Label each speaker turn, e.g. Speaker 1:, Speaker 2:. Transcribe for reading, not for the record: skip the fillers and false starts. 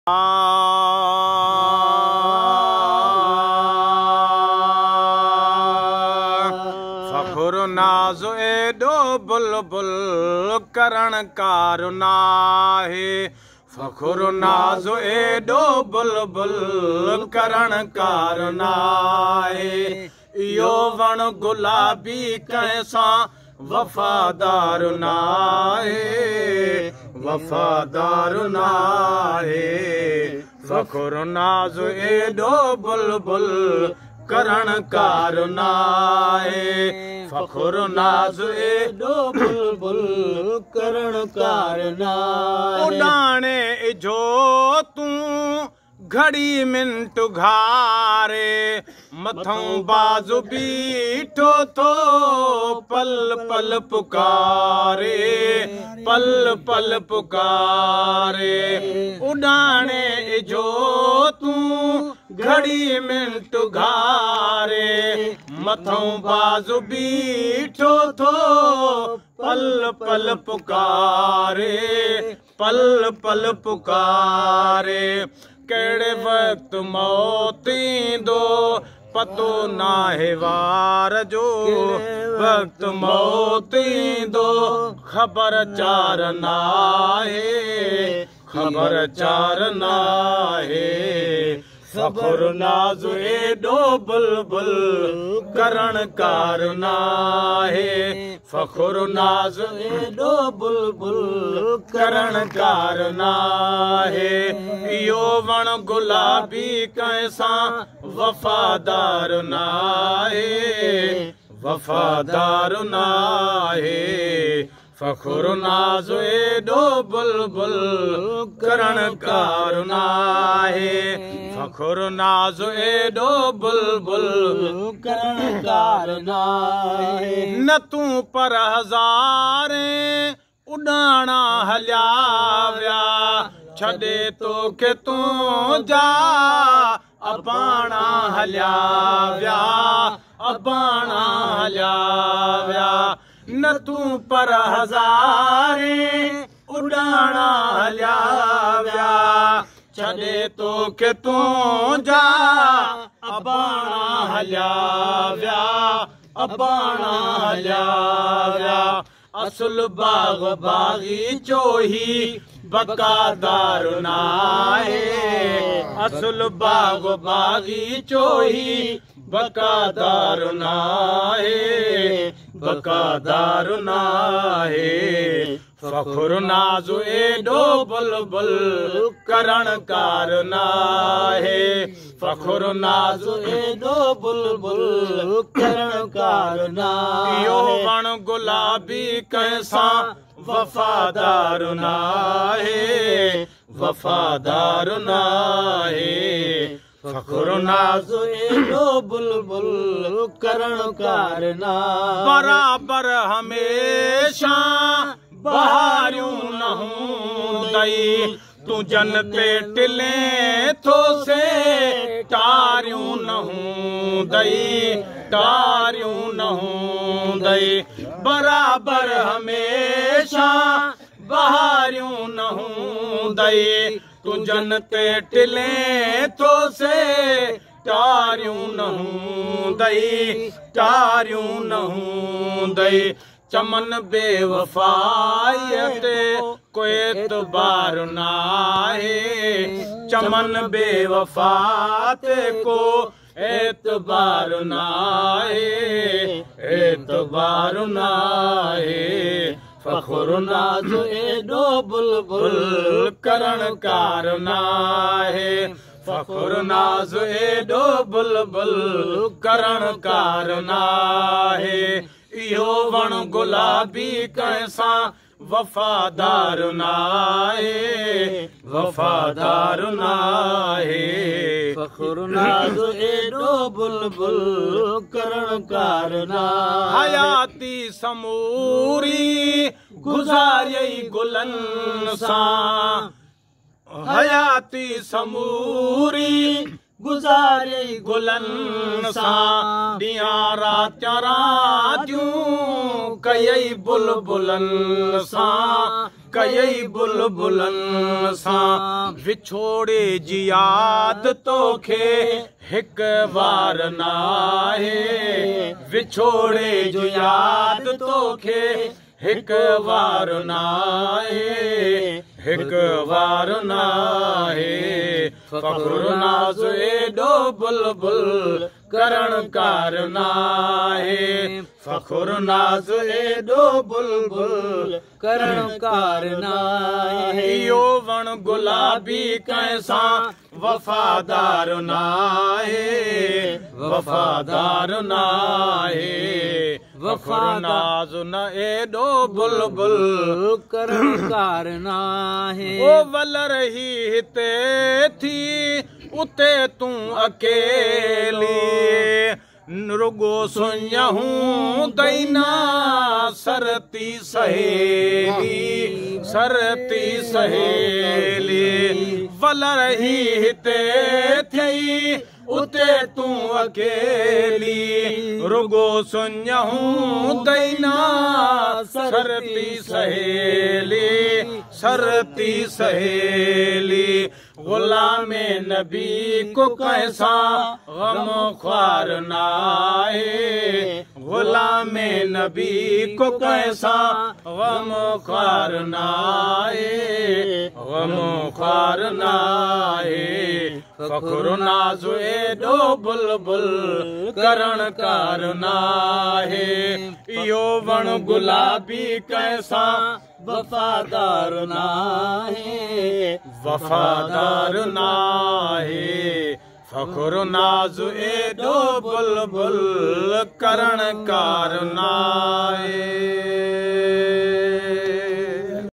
Speaker 1: फखुर नाज़ एॾो बुलबुल करण कार नाहे। फखुर नाज़ एॾो बुलबुल करण कार नाहे। इहो वण गुलाबी कंहिंसां वफ़ादार नाहे, वफ़ादार नाहे। फखुर नाज़ एॾो बुलबुल करण कार नाहे। फखुर नाज़ एॾो बुलबुल करण कार नाहे। उॾाणे इजो तूं घड़ी मिंट घारे, मथों बाज़ु बीठो थो पल पल पुकारे, पल पल पुकारे। उॾाणे इजो तूं घड़ी मिंट घारे, मथों बाज़ु बीठो थो पल पल पुकारे, पल पल पुकारे। कहिड़े वक़्तु मौत ईंदो पतो नाहे वार जो, वक़्तु मौत ईंदो ख़बर चार नाहे, ख़बर चार नाहे। फखुर नाज़ एॾो बुलबुल करण कार नाहे। फखुर नाज़ एॾो बुलबुल करण कार नाहे। इहो वण गुलाबी कंहिंसां वफ़ादार नाहे, वफ़ादार नाहे। फखुर नाज़ एॾो बुलबुल करण कार नाहे। फखुर नाज़ एॾो बुलबुल करण कार नाहे। न तूं पर हज़ारे उॾाणा हलिया विया, छॾे तोखे तुंहिंजा अबाणा हलिया विया, अबाणा हलिया विया। न तूं पर हज़ारे उॾाणा हलिया विया, छॾे तोखे तुंहिंजा अबाणा हलिया विया, अबाणा हलिया विया। असुल बाग़ बाग़ीचो ही बक़ादार नाहे, असुल बाग़ बाग़ीचो ही बक़ादार नाहे, बक़ादार नाहे। फखुर नाज़ एॾो बुलबुल करण कार नाहे। फखुर नाज़ एॾो बुलबुल करण कार नाहे। इहो वण गुलाबी कंहिंसां वफ़ादार नाहे, वफ़ादार नाहे। फखुर नाज़ एॾो बुलबुल करण कार नाहे। बराबर हमेशा बहारियूं न हूंदई, तूं जन ते टिले थो से टारियूं न हूंदई, टारियूं न हूंदई। बराबर हमेशा बहारियूं न हूंदई, तूं जन ते टिले थो से टारियूं न हूंदई, टारियूं न हूंदई। चमन बेवफ़ाईअ ते कोई एतबार नाहे, चमन बेवफ़ा ते को एतबार नाहे, एतबार नाहे। फखुर नाज़ एॾो बुलबुल करण कार नाहे। फखुर नाज़ एॾो बुलबुल करण कार नाहे। इहो वण गुलाबी कंहिंसां वफ़ादार नाहे, वफ़ादार नाहे। फखुर नाज़ एॾो बुलबुल करण कार नाहे। हयाती समूरी गुज़ारियई गुलनि सां, हयाती समूरी गुज़ारे गुलनि सां ॾींहं राति रातियूं कयई बुलबुलनि सां कई बुलबुलन सां विछोड़े जी याद तोखे हिक बार नाहे विछोड़े जो याद तोखे हिक बार नाहे हिक बार नाहे फख्र नाज़ एॾो बुलबुल करण कार नाहे फख्र नाज़ एॾो बुलबुल
Speaker 2: करण कार नाहे
Speaker 1: इहो वण गुलाबी कंहिंसां वफ़ादार नाहे वफ़ादार नाहे फख्र नाज़ न एॾो बुलबुल
Speaker 2: करण कार नाहे
Speaker 1: ओ वल रही हिते थी उते तूं अकेली रुगो सुञहूं दैना सरती सहेली वल रही हिते थी उते तूं अकेली रुगो सुञहूं दैना सरती सहेली गुलामे नबी को कैसा गम ख्वार नाहे गुलामे नबी को कैसा गम ख्वार नाहे फख्र नाज़ एॾो बुलबुल करण कार नाहे इहो वण गुलाबी कैसा
Speaker 2: वफादार नाहे
Speaker 1: फख्र नाज़ एॾो बुलबुल करण कार नाहे।